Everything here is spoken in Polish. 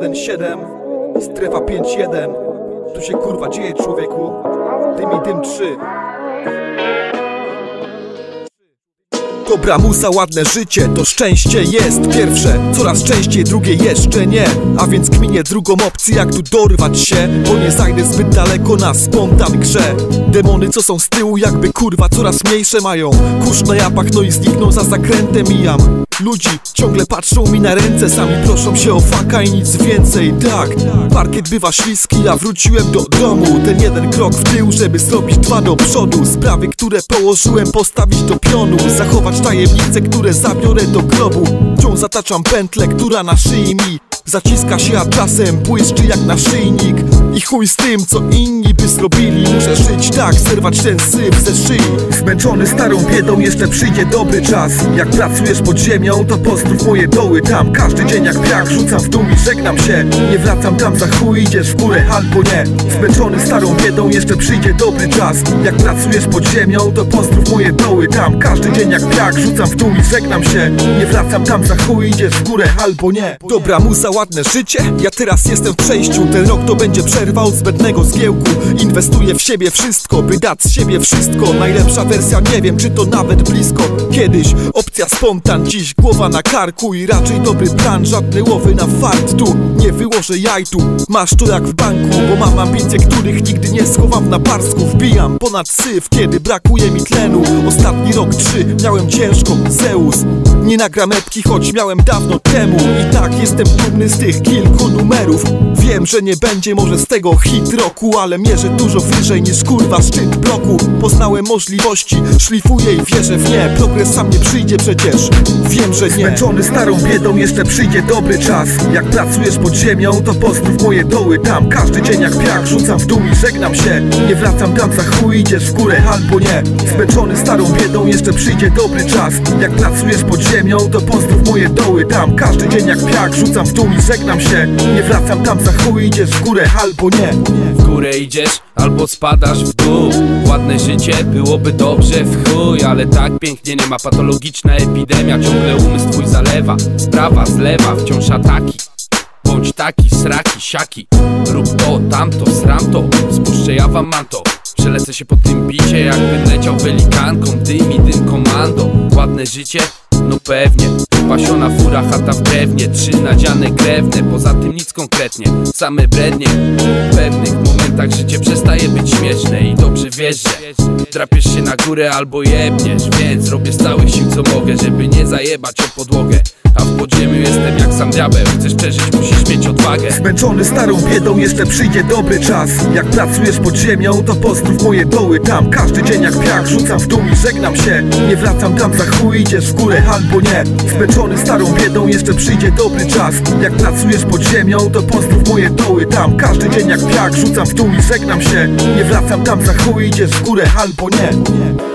1-7, strefa 5-1. Tu się kurwa dzieje, człowieku. Dym i dym 3. Dobra muza, ładne życie, to szczęście jest pierwsze, coraz częściej drugie jeszcze nie. A więc kminię drugą opcję, jak tu dorwać się, bo nie zajdę zbyt daleko na spontan grze. Demony co są z tyłu jakby kurwa coraz mniejsze mają kurz na japach, no i znikną za zakrętem mijam. Ludzi ciągle patrzą mi na ręce, sami proszą się o faka i nic więcej. Tak, parkiet bywa śliski, ja wróciłem do domu. Ten jeden krok w tył, żeby zrobić 2 do przodu. Sprawy, które położyłem, postawić do pionu. Zachować tajemnice, które zabiorę do grobu. Wciąż zataczam pętlę, która na szyi mi zaciska się, a czasem błyszczy jak naszyjnik. I chuj z tym, co inni by zrobili. Muszę żyć tak, zerwać ten syf ze szyi. Zmęczony starą biedą, jeszcze przyjdzie dobry czas. Jak pracujesz pod ziemią, to pozdrów moje doły tam. Każdy dzień jak piach, rzucam w dół i żegnam się. Nie wracam tam, za chuj idziesz w górę albo nie. Zmęczony starą biedą, jeszcze przyjdzie dobry czas. Jak pracujesz pod ziemią, to pozdrów moje doły tam. Każdy dzień jak piach, rzucam w dół i żegnam się. Nie wracam tam, za chuj idziesz w górę albo nie. Dobra muza, ładne życie, ja teraz jestem w przejściu. Ten rok to będzie przerwa od zbędnego zgiełku. Inwestuję w siebie wszystko, by dać z siebie wszystko. Najlepsza wersja, nie wiem czy to nawet blisko. Kiedyś opcja spontan, dziś głowa na karku. I raczej dobry plan, żadne łowy na fart. Tu nie wyłożę jajtu, masz to jak w banku. Bo mam ambicje, których nigdy nie schowam w naparsku. Wbijam ponad syf, kiedy brakuje mi tlenu. Ostatni rok 3 miałem ciężko, Zeus. Nie nagram epki, choć miałem dawno temu. I tak jestem dumny z tych kilku numerów. Wiem, że nie będzie może z tego hit roku, ale mierzę dużo wyżej niż kurwa szczyt bloku. Poznałem możliwości, szlifuję i wierzę w nie. Progres sam nie przyjdzie przecież, wiem, że nie. Zmęczony starą biedą, jeszcze przyjdzie dobry czas. Jak pracujesz pod ziemią, to pozdrów moje doły tam. Każdy dzień jak piach, rzucam w dół i żegnam się. Nie wracam tam, za chuj idziesz w górę albo nie. Zmęczony starą biedą, jeszcze przyjdzie dobry czas. Jak pracujesz pod ziemią, to pozdrów moje doły tam. Każdy dzień jak piach, rzucam w dół i żegnam się. Nie wracam tam, za chuj idziesz w górę albo nie. W górę idziesz albo spadasz w dół. Ładne życie byłoby dobrze w chuj, ale tak pięknie nie ma. Patologiczna epidemia, ciągle umysł twój zalewa. Sprawa zlewa, wciąż ataki. Bądź taki, sraki, siaki. Rób to, tamto, sram to. Spuszczę ja wam manto. Przelecę się po tym bicie, jakbym leciał welikanką. Dym i dym komando. Ładne życie? No pewnie. Pasiona fura, chata w drewnie. 3 nadziane krewne, poza tym nic konkretnie. Same brednie. W pewnych momentach życie przestaje być śmieszne. I dobrze wiesz, że drapiesz się na górę albo jebniesz. Więc robię z całych sił co mogę, żeby nie zajebać o podłogę. A w podziemiu jestem jak sam diabeł. Chcesz przeżyć, musisz mieć odwagę. Zmęczony starą biedą, jeszcze przyjdzie dobry czas. Jak pracujesz pod ziemią, to pozdrów moje doły tam. Każdy dzień jak piach, rzucam w dół i żegnam się. Nie wracam tam, za chuj idziesz w górę albo nie. Zmęczony starą biedą, jeszcze przyjdzie dobry czas. Jak pracujesz pod ziemią, to pozdrów moje doły tam. Każdy dzień jak piach, rzucam w dół i żegnam się. Nie wracam tam, za chuj idziesz w górę albo nie.